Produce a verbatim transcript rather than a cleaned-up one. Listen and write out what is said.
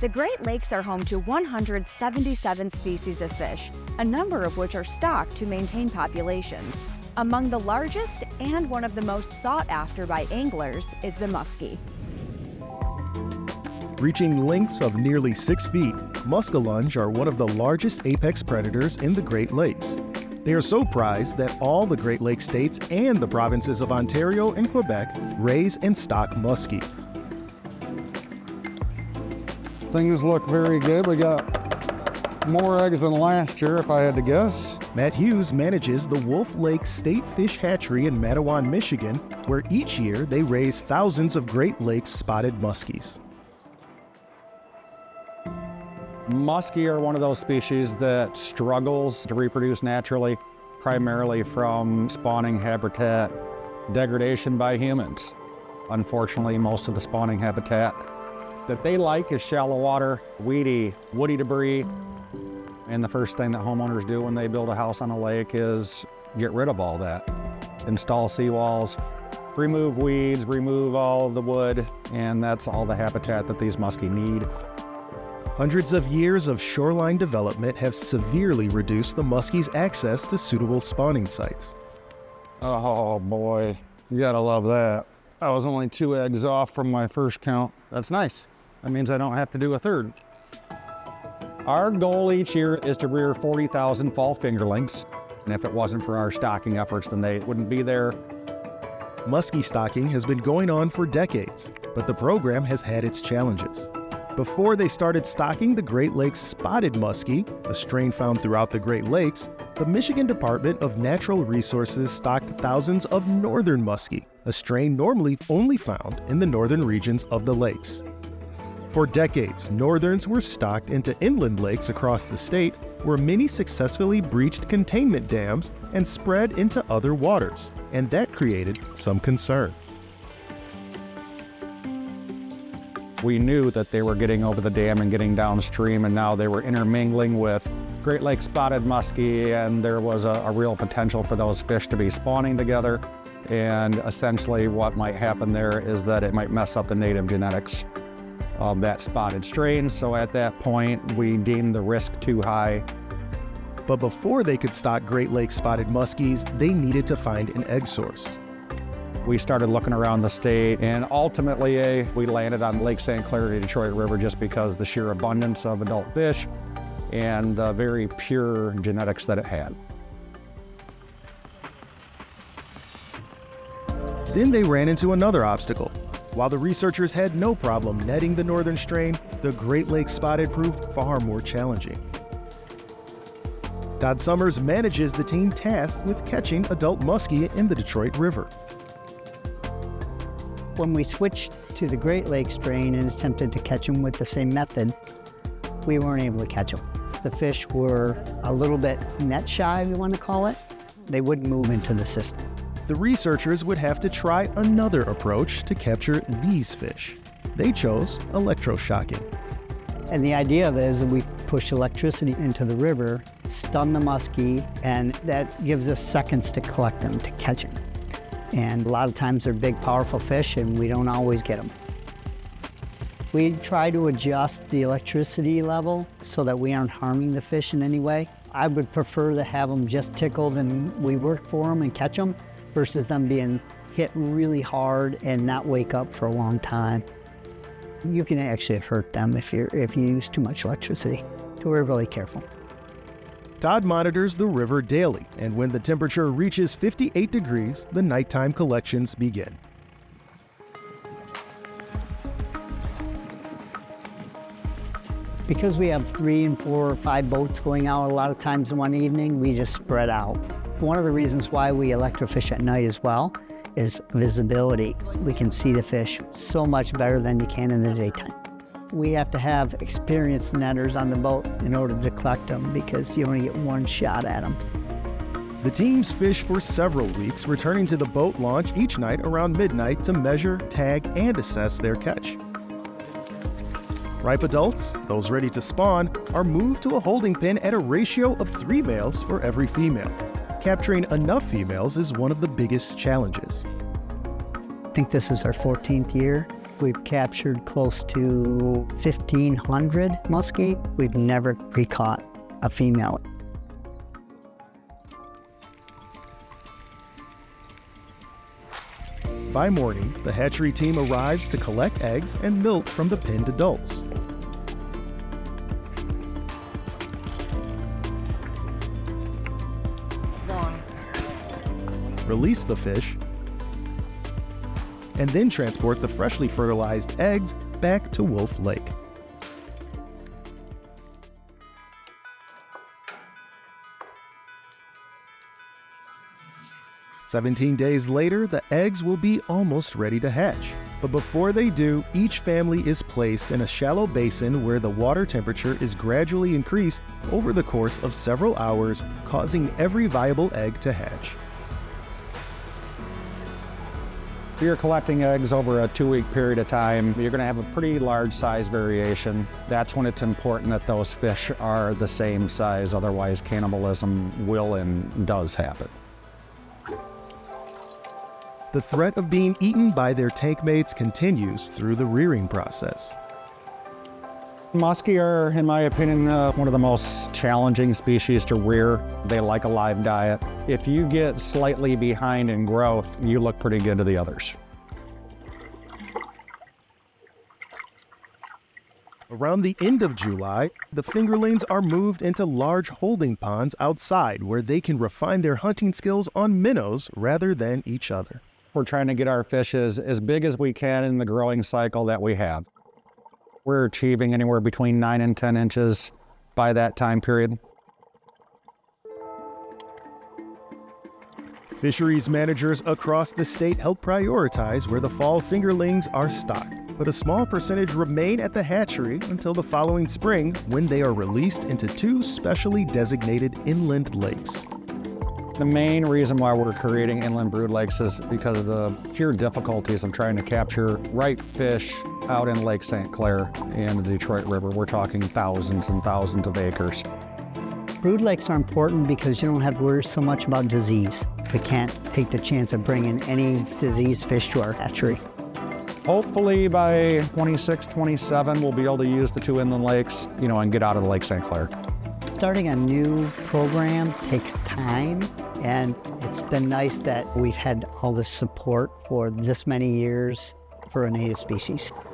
The Great Lakes are home to one hundred seventy-seven species of fish, a number of which are stocked to maintain populations. Among the largest and one of the most sought after by anglers is the muskie. Reaching lengths of nearly six feet, muskellunge are one of the largest apex predators in the Great Lakes. They are so prized that all the Great Lakes states and the provinces of Ontario and Quebec raise and stock muskie. Things look very good. We got more eggs than last year, if I had to guess. Matt Hughes manages the Wolf Lake State Fish Hatchery in Matawan, Michigan, where each year they raise thousands of Great Lakes spotted muskies. Muskie are one of those species that struggles to reproduce naturally, primarily from spawning habitat degradation by humans. Unfortunately, most of the spawning habitat that they like is shallow water, weedy, woody debris. And the first thing that homeowners do when they build a house on a lake is get rid of all that. Install seawalls, remove weeds, remove all of the wood, and that's all the habitat that these muskie need. Hundreds of years of shoreline development have severely reduced the muskie's access to suitable spawning sites. Oh boy, you gotta love that. I was only two eggs off from my first count. That's nice. That means I don't have to do a third. Our goal each year is to rear forty thousand fall fingerlings. And if it wasn't for our stocking efforts, then they wouldn't be there. Muskie stocking has been going on for decades, but the program has had its challenges. Before they started stocking the Great Lakes spotted muskie, a strain found throughout the Great Lakes, the Michigan Department of Natural Resources stocked thousands of northern muskie, a strain normally only found in the northern regions of the lakes. For decades, northerns were stocked into inland lakes across the state, where many successfully breached containment dams and spread into other waters, and that created some concern. We knew that they were getting over the dam and getting downstream, and now they were intermingling with Great Lakes spotted muskie, and there was a, a real potential for those fish to be spawning together. And essentially what might happen there is that it might mess up the native genetics of that spotted strain. So at that point, we deemed the risk too high. But before they could stock Great Lakes spotted muskies, they needed to find an egg source. We started looking around the state, and ultimately eh, we landed on Lake Saint Clair to Detroit River just because the sheer abundance of adult fish and the very pure genetics that it had. Then they ran into another obstacle. While the researchers had no problem netting the northern strain, the Great Lakes spotted proved far more challenging. Todd Summers manages the team tasked with catching adult muskie in the Detroit River. When we switched to the Great Lakes strain and attempted to catch them with the same method, we weren't able to catch them. The fish were a little bit net shy, we want to call it. They wouldn't move into the system. The researchers would have to try another approach to capture these fish. They chose electroshocking. And the idea of it is that we push electricity into the river, stun the muskie, and that gives us seconds to collect them, to catch them. And a lot of times they're big, powerful fish, and we don't always get them. We try to adjust the electricity level so that we aren't harming the fish in any way. I would prefer to have them just tickled and we work for them and catch them versus them being hit really hard and not wake up for a long time. You can actually hurt them if, you're, if you use too much electricity, so we're really careful. Todd monitors the river daily, and when the temperature reaches fifty-eight degrees, the nighttime collections begin. Because we have three and four or five boats going out a lot of times in one evening, we just spread out. One of the reasons why we electrofish at night as well is visibility. We can see the fish so much better than you can in the daytime. We have to have experienced netters on the boat in order to collect them because you only get one shot at them. The teams fish for several weeks, returning to the boat launch each night around midnight to measure, tag, and assess their catch. Ripe adults, those ready to spawn, are moved to a holding pen at a ratio of three males for every female. Capturing enough females is one of the biggest challenges. I think this is our fourteenth year. we've captured close to fifteen hundred muskie. We've never pre-caught a female. By morning, the hatchery team arrives to collect eggs and milk from the pinned adults. Release the fish, and then transport the freshly fertilized eggs back to Wolf Lake. seventeen days later, the eggs will be almost ready to hatch. But before they do, each family is placed in a shallow basin where the water temperature is gradually increased over the course of several hours, causing every viable egg to hatch. If you're collecting eggs over a two-week period of time, you're going to have a pretty large size variation. That's when it's important that those fish are the same size, otherwise cannibalism will and does happen. The threat of being eaten by their tank mates continues through the rearing process. Muskie are, in my opinion, uh, one of the most challenging species to rear. They like a live diet. If you get slightly behind in growth, you look pretty good to the others. Around the end of July, the fingerlings are moved into large holding ponds outside where they can refine their hunting skills on minnows rather than each other. We're trying to get our fishes as big as we can in the growing cycle that we have. We're achieving anywhere between nine and ten inches by that time period. Fisheries managers across the state help prioritize where the fall fingerlings are stocked, but a small percentage remain at the hatchery until the following spring when they are released into two specially designated inland lakes. The main reason why we're creating inland brood lakes is because of the pure difficulties of trying to capture right fish out in Lake Saint Clair and the Detroit River. We're talking thousands and thousands of acres. Brood lakes are important because you don't have to worry so much about disease. We can't take the chance of bringing any diseased fish to our hatchery. Hopefully by twenty-six, twenty-seven, we'll be able to use the two inland lakes, you know, and get out of the Lake Saint Clair. Starting a new program takes time, and it's been nice that we've had all this support for this many years for a native species.